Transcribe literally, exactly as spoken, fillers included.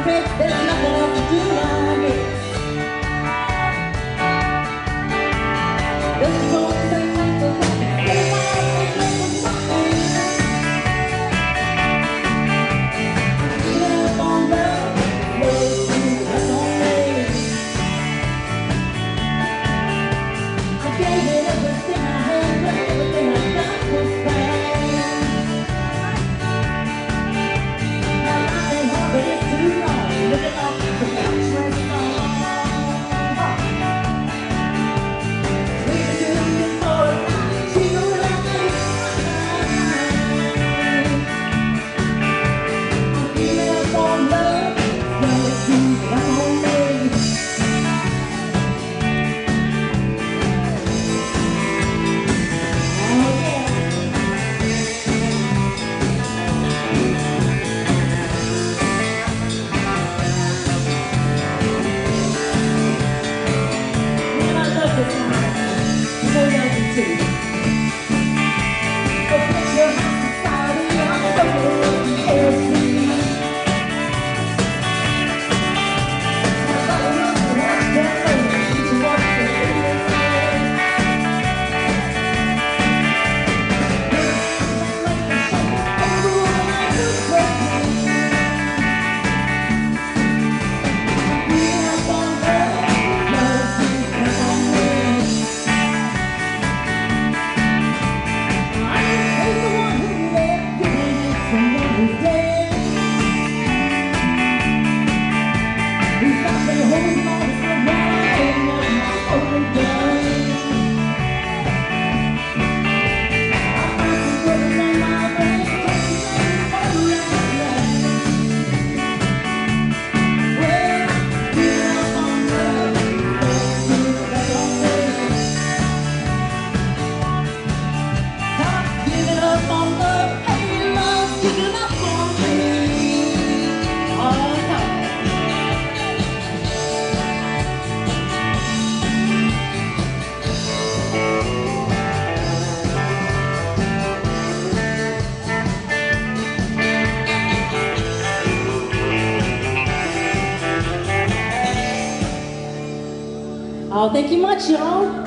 afraid there's nothing else to do, I guess. This is all the same thing for me. Get up on love, love to that's on me. I gave it everything I had, but everything I got was bad. My life ain't hard, but it's too long. Look at all the country song. Oh, thank you much, y'all.